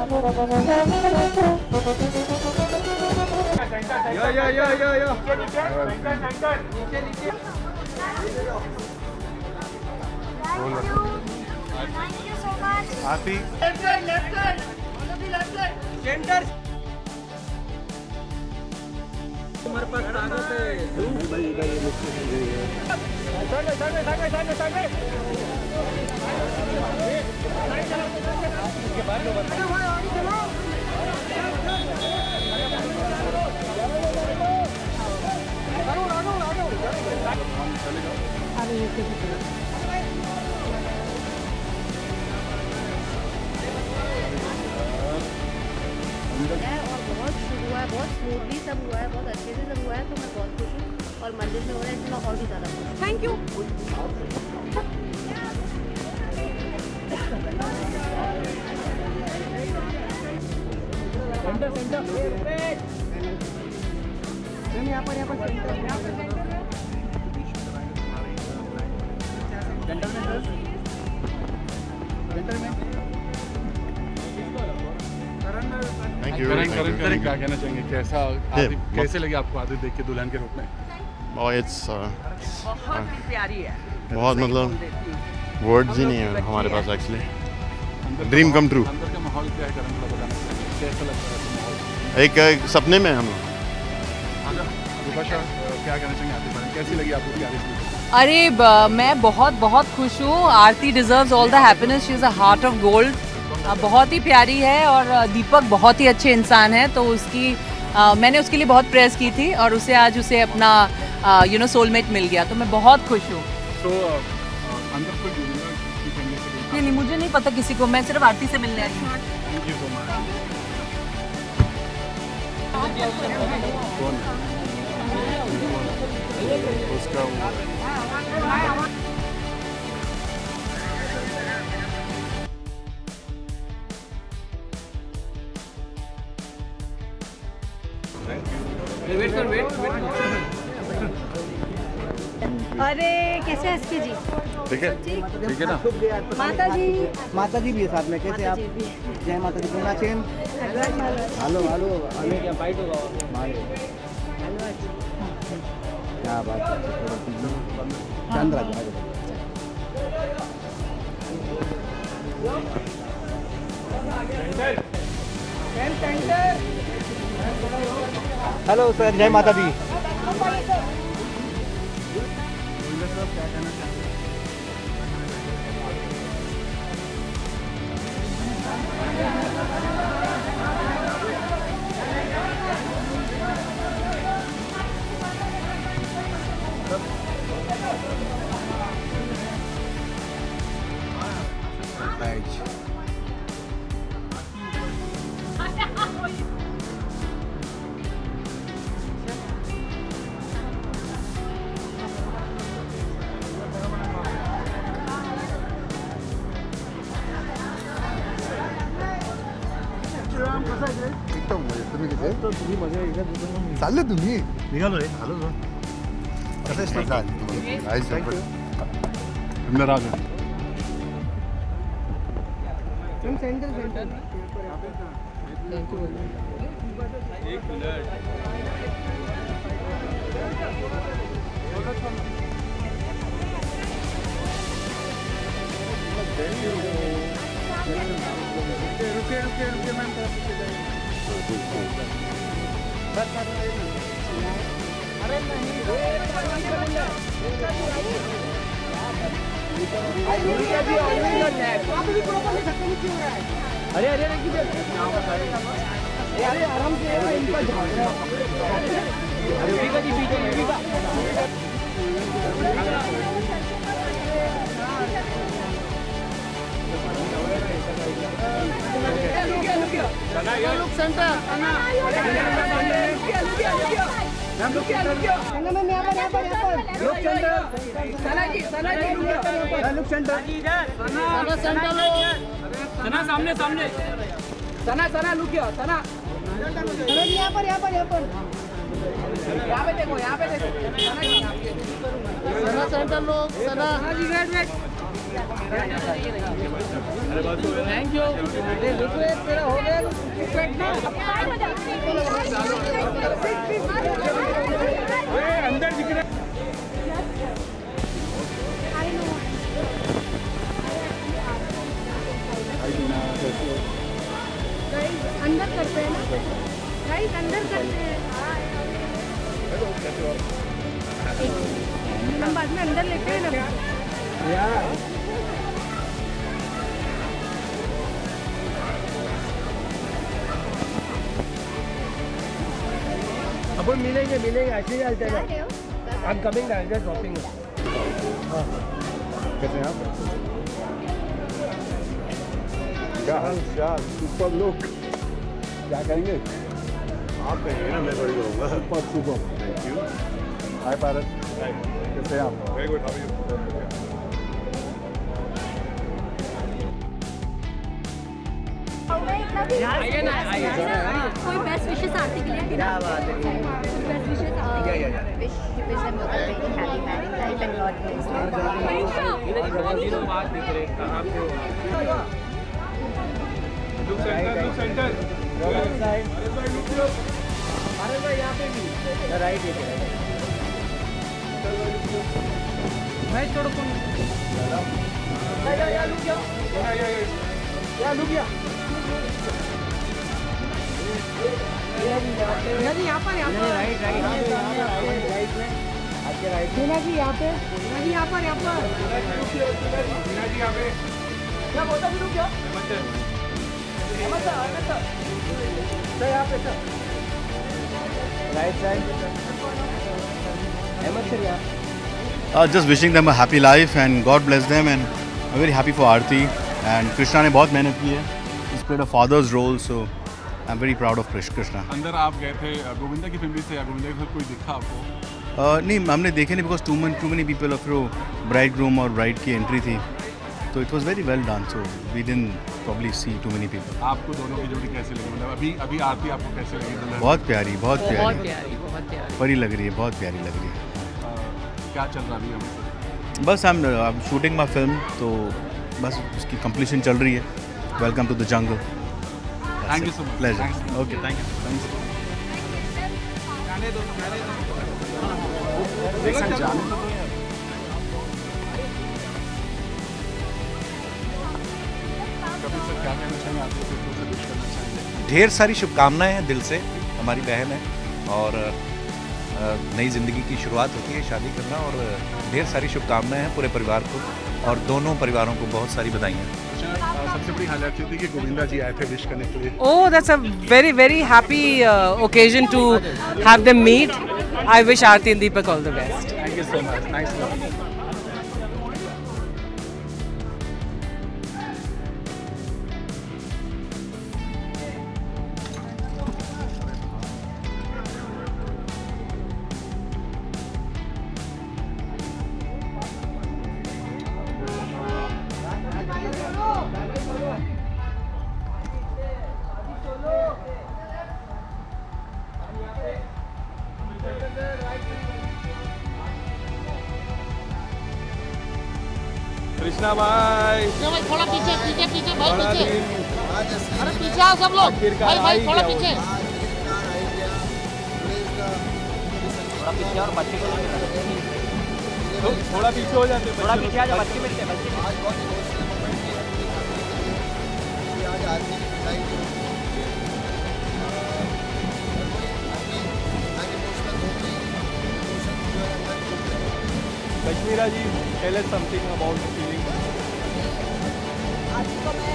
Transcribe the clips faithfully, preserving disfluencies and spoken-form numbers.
Yo yo yo yo yo Thank you so much. Aarti Left side, left side. On the left side. Center. हमारे पास ताकत है। भाई इधर ये मुझसे साइड में साइड में साइड में साइड में साइड में। इसके बाद लो बस। अरे भाई आगे चलो। आगे आगे आगे। चलेगा। आगे ये कैसे और बहुत शुरू हुआ है, बहुत स्मूथली सब हुआ है, बहुत अच्छे से सब हुआ है, तो मैं बहुत खुश हूँ। और मंदिर में हो रहा है इसमें और भी ज़्यादा खुश हूँ। Thank you. सेंटर सेंटर यहाँ पर यहाँ पर सेंटर सेंटर में सेंटर में थैंक यू। करण करण करण क्या कहना चाहेंगे, कैसा कैसे लगे आपको आदित्य देख के दुल्हन के रूप में? इट्स बहुत प्यारी है, बहुत मतलब वर्ड्स ही नहीं है हमारे पास एक्चुअली। Dream come true. अंदर का माहौल क्या है करण, थोड़ा बताना चाहिए कैसा लगता है माहौल? एक एक सपने में हम लोग। विपाशा क्या कहना चाहेंगे आदित्य बारे में, कैसी लगी आपको आदित्य? अरे मैं बहुत बहुत खुश हूँ। Aarti deserves all the happiness, she is a heart of gold. बहुत ही प्यारी है और दीपक बहुत ही अच्छे इंसान है, तो उसकी आ, मैंने उसके लिए बहुत प्रेस की थी और उसे आज उसे अपना यू नो सोलमेट मिल गया, तो मैं बहुत खुश हूँ। तो अंदर कोई नहीं नहीं मुझे नहीं पता किसी को, मैं सिर्फ आरती से मिलने आई हूँ। Thank you so much. उसका वेट कर वेट अरे कैसे हैं एसके जी? ठीक है ठीक है ना। माता जी माता जी भी है साथ में, कैसे आप? जय माता दी। बोलना चेन हेलो हेलो हमें क्या फाइट होगा? क्या बात है, चंद्रा जी हेलो सर, जय माता दी। चालले तुम्ही निघालो रे आलो कसं अंदर आ जाओ। सेंटर सेंटर एक मिनट रुके रुके रुके मैम अरे नहीं अरे अरे अरे आराम से इनका योगिका जी पीछे Yogika look center ma'am look center ma'am यहाँ पर यहाँ पर यहाँ पर look center सना जी सना जी look center सना center लो सना सामने सामने सना सना look here सना सना जी यहाँ पर यहाँ पर यहाँ पर यहाँ पे देखो यहाँ पे देखो सना जी सना center लो Sana ji wait wait thank you. तेरा हो गया अंदर दिख रहा अंदर करते हैं ना गाइस, अंदर करते हैं। हम बाद में अंदर लेते हैं ना। अब मिलेंगे मिलेंगे ऐसे ही चलते हैं। I am coming now, just dropping. कैसे हैं आप? क्या हाल चाल? Super look. क्या कहेंगे आप? कहेंगे ना, मैं बड़ी करूँगा। Super super, thank you. Hi Paras, कैसे हैं आप? Very good, how are you? आइए ना, आइए। कोई बेस्ट विशेस आरती के लिए? क्या बात है। Best wishes wish wish them happy married life and God bless them. तीनों बात दिख रहे हैं आपको। Look center, look center. अरे भाई यहाँ पे भी राइट है। मैं छोड़ो कौन? या या लुक या या लुक या मीना जी यहाँ पर, यहाँ पर राइट राइट राइट में आपके राइट। मीना जी यहाँ पे, मीना जी यहाँ पर, यहाँ पर मीना जी यहाँ पे। क्या बोलता भी रुक क्या? Ahmad sir, Ahmad sir sir यहाँ पे sir, right side Ahmad sir यहाँ। Uh, just wishing them a happy life and God bless them, and I'm very happy for Aarti. And Krishna ने बहुत मेहनत की है. He's played a father's role, so I'm very proud of Krishna. अंदर आप गए थे गोविंदा की फैमिली से, या गोविंदा के साथ कोई दिखा आपको? Uh, नहीं, हमने देखे नहीं because too many too many people of वो bridegroom और bride की entry थी, so it was very well done. So we didn't probably see too many people. आपको दोनों की जोड़ी कैसी लगी? मतलब अभी अभी आरती आपको कैसी लगी? बहुत प्यारी, बहुत बहुत प्यारी, प्यारी, बहुत प्यारी। परी लग रही है, बहुत प्यारी लग रही है. क्या चल रहा है अभी हमसे? बस हम शूटिंग माई फिल्म, तो बस उसकी कंप्लीशन चल रही है. Welcome to the jungle. Thank you so much. Pleasure. Okay, thank you. क्या कहना चाहेंगे आपको? ढेर सारी शुभकामनाएं हैं दिल से. हमारी बहन है और नई ज़िंदगी की शुरुआत होती है शादी करना, और ढेर सारी शुभकामनाएं हैं पूरे परिवार को, और दोनों परिवारों को बहुत सारी बधाइयाँ. सबसे बड़ी हालत थी कि गोविंदा जी आए थे विश करने के लिए. Oh, that's a very very happy uh, occasion to have them meet. I wish Aarti and Deepak all the best. Thank you so much. Thanks a lot. Krishna भाई, भाई थोड़ा पीछे पीछे पीछे भाई पीछे, अरे पीछे आओ सब लोग भाई भाई थोड़ा पीछे थोड़ा पीछे और बच्चे को थोड़ा पीछे हो जाते, थोड़ा पीछे आ जाओ, बच्चे मिलते हैं बच्चे। कश्मीरा जी, tell us something about the feeling. आज को मैं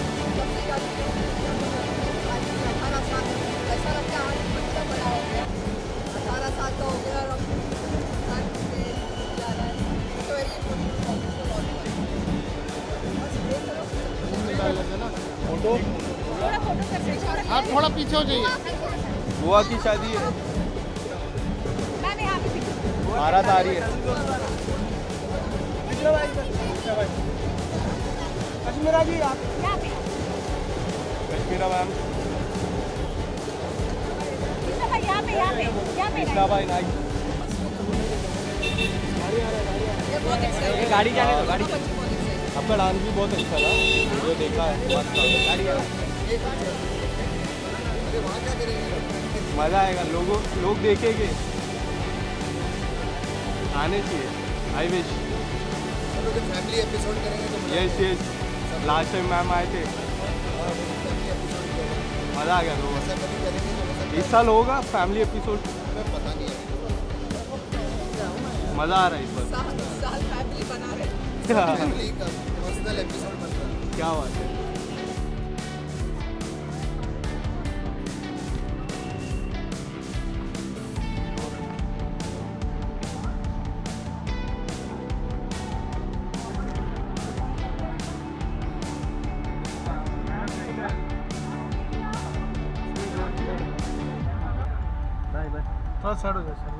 अठारह साल ऐसा लगता है आज बच्चा बड़ा हो गया, अठारह साल का हो गया और अब जा रहा है तो वेरी फोटो थोड़ा फोटो कर सकते हैं। आप थोड़ा पीछे हो जाइए। बुआ की शादी है, मैं यहाँ पे बारात आ रही है. कश्मीरा जी आप यहाँ पे कश्मीरा मैम, यहाँ पे यहाँ पे यहाँ पे कृष्णा भाई नाइस. ये गाड़ी जाने दो, गाड़ी आपका डांस भी बहुत अच्छा था, वीडियो देखा है, मज़ा आएगा, लोगों लोग देखेंगे, आने चाहिए। आई विश फैमिली एपिसोड करेंगे तो yes yes last time ma'am आए थे, मज़ा आ गया लोगों को। इस साल होगा फैमिली एपिसोड, पता नहीं है, मज़ा आ रहा है इस बार। साल फैमिली बना रहे फैमिली का पर्सनल एपिसोड बन रहा है। क्या बात है। थोड़ा साइड हो जाए सर।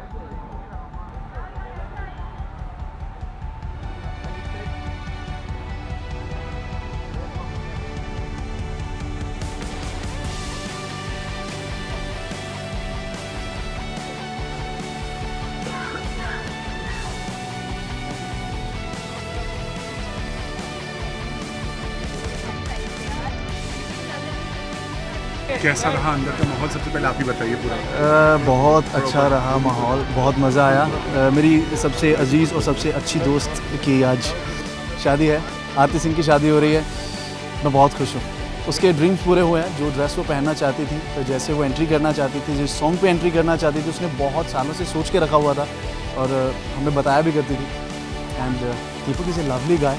कैसा रहा अंदर का माहौल, सबसे पहले आप ही बताइए पूरा। आ, बहुत अच्छा रहा माहौल, बहुत मज़ा आया। आ, मेरी सबसे अजीज़ और सबसे अच्छी दोस्त की आज शादी है, आरती सिंह की शादी हो रही है। मैं बहुत खुश हूँ, उसके ड्रीम्स पूरे हुए हैं। जो ड्रेस वो पहनना चाहती थी, तो जैसे वो एंट्री करना चाहती थी, जिस सॉन्ग पे एंट्री करना चाहती थी, उसने बहुत सालों से सोच के रखा हुआ था और हमें बताया भी करती थी। And Deepak is a lovely guy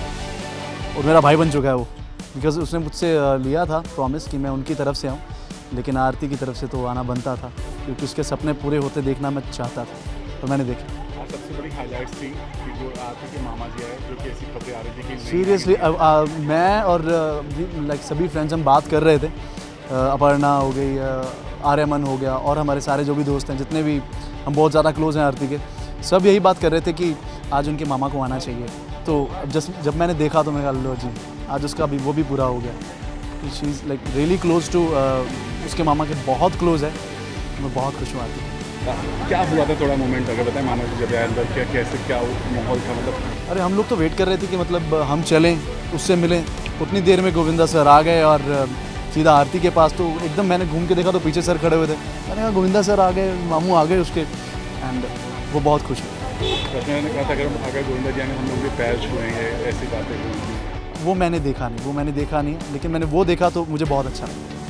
और मेरा भाई बन चुका है वो, बिकॉज उसने मुझसे लिया था प्रॉमिस कि मैं उनकी तरफ से आऊँ, लेकिन आरती की तरफ से तो आना बनता था, क्योंकि उसके सपने पूरे होते देखना मैं चाहता था, तो मैंने देखा। सबसे बड़ी हाईलाइट्स थी कि जो आरती के मामा जी आए, जो कि ऐसी खबरें आ रही थी कि सीरियसली मैं और लाइक सभी फ्रेंड्स हम बात कर रहे थे, अपर्णा हो गई, आर्यमन हो गया, और हमारे सारे जो भी दोस्त हैं, जितने भी हम बहुत ज़्यादा क्लोज हैं आरती के, सब यही बात कर रहे थे कि आज उनके मामा को आना चाहिए। तो जब जब मैंने देखा तो मैं कहा लो जी, आज उसका भी वो भी पूरा हो गया। She is like really close to, उसके मामा के बहुत क्लोज है। मैं बहुत खुश हूँ आरती। क्या हुआ था, थोड़ा मोमेंट अगर बताएं, मामा जी जब आए अंदर, क्या कैसे क्या माहौल था मतलब? अरे हम लोग तो वेट कर रहे थे कि मतलब हम चलें, उससे मिलें। उतनी देर में गोविंदा सर आ गए और सीधा आरती के पास, तो एकदम मैंने घूम के देखा तो पीछे सर खड़े हुए थे। मैंने कहा गोविंदा सर आ गए, मामू आ गए उसके, एंड वो बहुत खुश हुए। मैंने कहा था अगर अगर गोविंदा जी आएंगे हम लोग भी पैर छुएंगे, ऐसी बातें हुई। वो मैंने देखा नहीं, वो मैंने देखा नहीं, लेकिन मैंने वो देखा तो मुझे बहुत अच्छा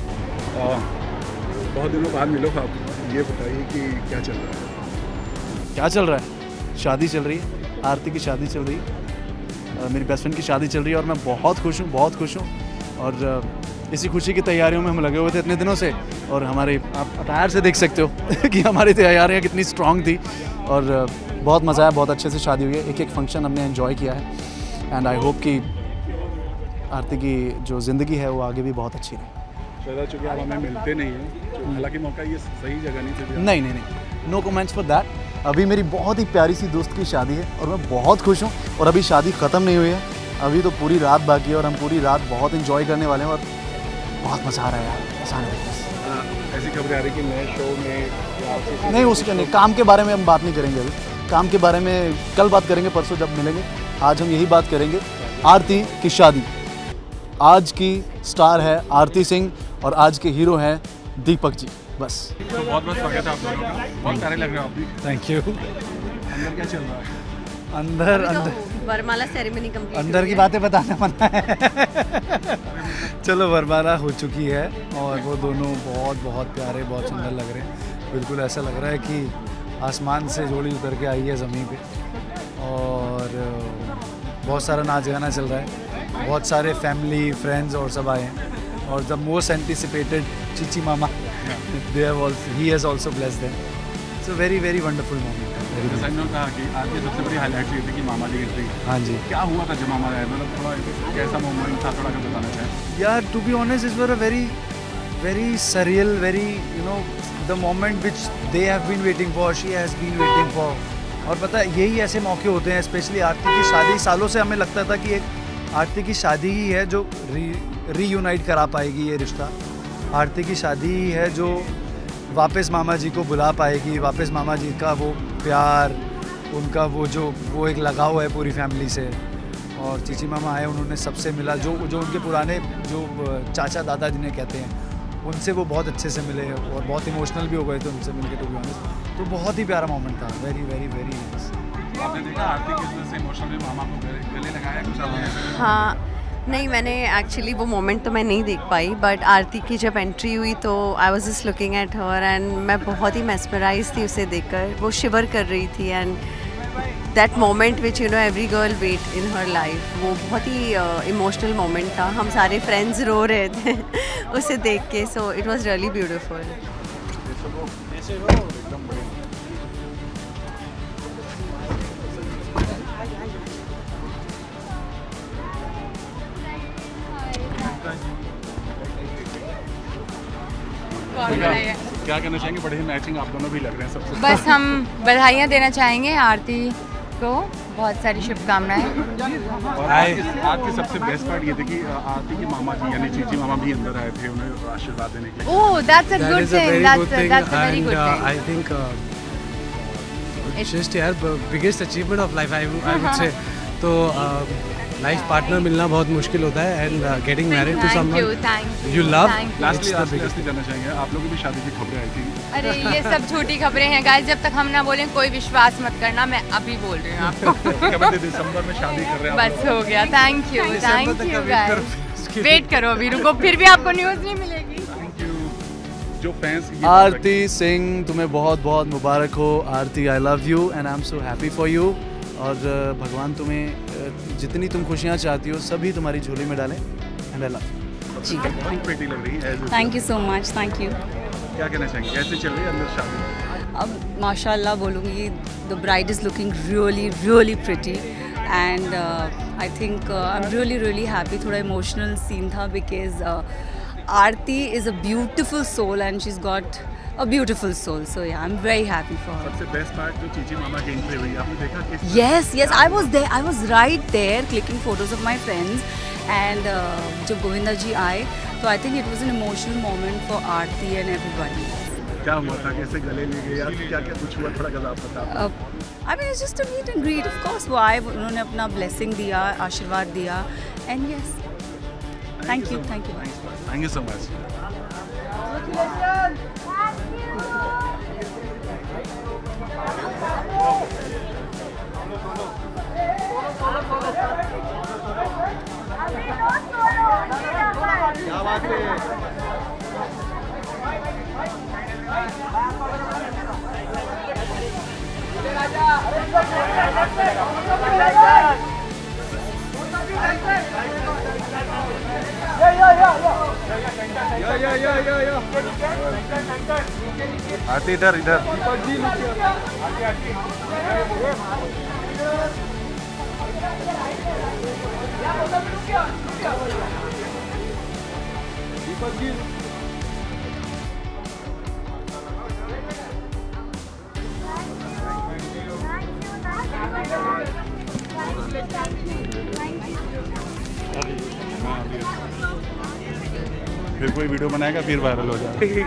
लगा। बहुत दिनों बाद मिलो आप, ये बताइए कि क्या चल रहा है? क्या चल रहा है? शादी चल रही है, आरती की शादी चल रही है, मेरी बेस्ट फ्रेंड की शादी चल रही है, और मैं बहुत खुश हूँ, बहुत खुश हूँ। और इसी खुशी की तैयारियों में हम लगे हुए थे इतने दिनों से, और हमारे आप अटायर से देख सकते हो कि हमारी तैयारियाँ कितनी स्ट्रॉन्ग थी, और बहुत मज़ा आया, बहुत अच्छे से शादी हुई है। एक एक फंक्शन हमने एंजॉय किया है, एंड आई होप कि आरती की जो ज़िंदगी है वो आगे भी बहुत अच्छी रहे। चूँकि आप हमें मिलते नहीं हैं, हालांकि मौका ये सही जगह नहीं थी। नहीं नहीं नहीं, नो कमेंट्स फॉर दैट। अभी मेरी बहुत ही प्यारी सी दोस्त की शादी है और मैं बहुत खुश हूँ, और अभी शादी ख़त्म नहीं हुई है, अभी तो पूरी रात बाकी है, और हम पूरी रात बहुत इंजॉय करने वाले हैं, और बहुत मज़ा आ रहा है यार। ऐसा नहीं, ऐसी खबरें आ रही कि नए शो में नहीं, उसके नहीं, काम के बारे में हम बात नहीं करेंगे अभी। काम के बारे में कल बात करेंगे, परसों जब मिलेंगे। आज हम यही बात करेंगे, आरती की शादी। आज की स्टार है आरती सिंह और आज के हीरो हैं दीपक जी, बस। तो बहुत बहुत स्वागत है आप दोनों का, बहुत प्यारे लग रहे हो आप भी। Thank you. अंदर क्या चल रहा है? अंदर अंदर वरमाला सेरेमनी कंप्लीट, अंदर की बातें बताना मना है। चलो, वरमाला हो चुकी है और वो दोनों बहुत बहुत प्यारे, बहुत सुंदर लग रहे हैं। बिल्कुल ऐसा लग रहा है कि आसमान से जोड़ी उतर के आई है ज़मीन पे, और बहुत सारा नाच गाना चल रहा है, बहुत सारे फैमिली फ्रेंड्स और सब आए हैं, और द मोस्ट एंटिसिपेटेड चीची मामा, they have also, he has also blessed them. It's a very very wonderful moment. जैसा इन्होंने कहा कि आज की सबसे बड़ी हाईलाइट ये थी कि मामा जी एंट्री। हाँ जी, क्या हुआ था जब मामा आए, मतलब थोड़ा कैसा मोमेंट था, थोड़ा कर बताना चाहें? यार, to be honest, it's were a very very surreal, very you know the moment which they have been waiting for, she has been waiting for. और पता है, यही ऐसे मौके होते हैं, स्पेशली आरती की शादी। सालों से हमें लगता था कि एक आरती की शादी ही है जो री रीयूनाइट करा पाएगी ये रिश्ता। आरती की शादी ही है जो वापस मामा जी को बुला पाएगी, वापस मामा जी का वो प्यार, उनका वो जो वो एक लगाव है पूरी फैमिली से, और चीची मामा आए, उन्होंने सबसे मिला, जो जो उनके पुराने जो चाचा दादा जिन्हें कहते हैं उनसे वो बहुत अच्छे से मिले और बहुत इमोशनल भी हो गए थे उनसे मिलके, टू बी ऑनेस्ट। तो बहुत ही प्यारा मोमेंट था, वेरी वेरी वेरी नाइस। आपने देखा आरती किस वजह से इमोशनली मामा को गले लगाया कुछ आपने? हाँ, नहीं मैंने एक्चुअली वो मोमेंट तो मैं नहीं देख पाई, बट आरती की जब एंट्री हुई तो I was just looking at her and मैं बहुत ही मेस्मराइज थी उसे देखकर। वो शिवर कर रही थी and that moment which you know every girl wait in her life, वो बहुत ही इमोशनल uh, मोमेंट था। हम सारे फ्रेंड्स रो रहे थे उसे देख के, so it was really beautiful. क्या कहना चाहेंगे? बड़े ही मैचिंग आप दोनों भी लग रहे हैं सबसे। बस हम बधाइयाँ देना चाहेंगे आरती को, बहुत सारी शुभकामनाएं। और आज की सबसे बेस्ट पार्ट ये थी कि आरती के मामा जी यानी चीची मामा भी अंदर आए थे उन्हें आशीर्वाद देने के लिए। Oh, that's a good thing, that's that's a very good thing. I think it's just यार biggest achievement of life I would say. तो लाइफ पार्टनर मिलना बहुत मुश्किल होता है and getting married to someone you love. Lastly lastly जानना चाहेंगे, आप लोगों की शादी की खबरें आई थी? अरे ये सब झूठी खबरें हैं गाइस, जब तक हम ना बोलें कोई विश्वास मत करना, मैं अभी बोल रही हूँ आपको। दिसंबर में शादी कर रहे हैं बस हो गया। Thank you thank you guys, wait करो अभी, रुको, फिर भी आपको न्यूज़ नहीं मिलेगी। Thank you. जो फैंस आरती सिंह, तुम्हें बहुत बहुत मुबारक हो। Aarti, I love you and I am so happy for you. और भगवान तुम्हें जितनी तुम खुशियाँ चाहती हो सभी तुम्हारी झोली में डालें एंड आई लव यू। जी, बहुत प्रीटी लग रही है। Thank you so much, thank you. क्या कहना चाहेंगे, कैसे चल रही है अंदर शादी? अब माशाल्लाह बोलूँगी, the bride is looking really really pretty and I think I am really really happy. थोड़ा इमोशनल सीन था because Aarti is a beautiful soul and she is got a beautiful soul, so yeah, I'm very happy for her. सबसे best part जो चीची मामा की entry हुई, आपने देखा किस? Yes, yes, I was there, I was right there clicking photos of my friends and uh, जब गोविंदा जी आए तो I think it was an emotional moment for Aarti and everybody. क्या हुआ था, कैसे गले मिले या क्या क्या कुछ हुआ, थोड़ा गज़ा आप बताओ। I mean it's just a meet and greet, of course वो आए, उन्होंने अपना blessing दिया, आशीर्वाद दिया and yes, thank you, thank you, thank you so much. क्या बात है? आरती इधर इधर। दीपक जी फिर कोई वीडियो बनाएगा फिर वायरल हो जाएगा।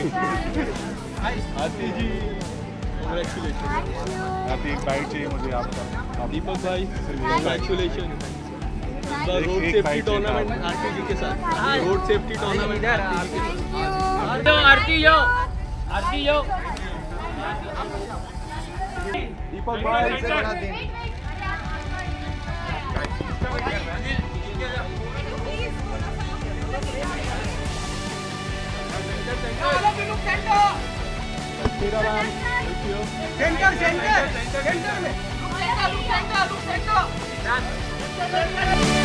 आरती जी कांग्रेचुलेशन। आरती एक बाइट चाहिए मुझे आपका। दीपक भाई congratulation. Road safety tournament Aarti ji के साथ, road safety tournament Aarti yo Aarti yo Deepak भाई से बड़ा दिन। सेंटर सेंटर सेंटर में सेंटर सेंटर सेंटर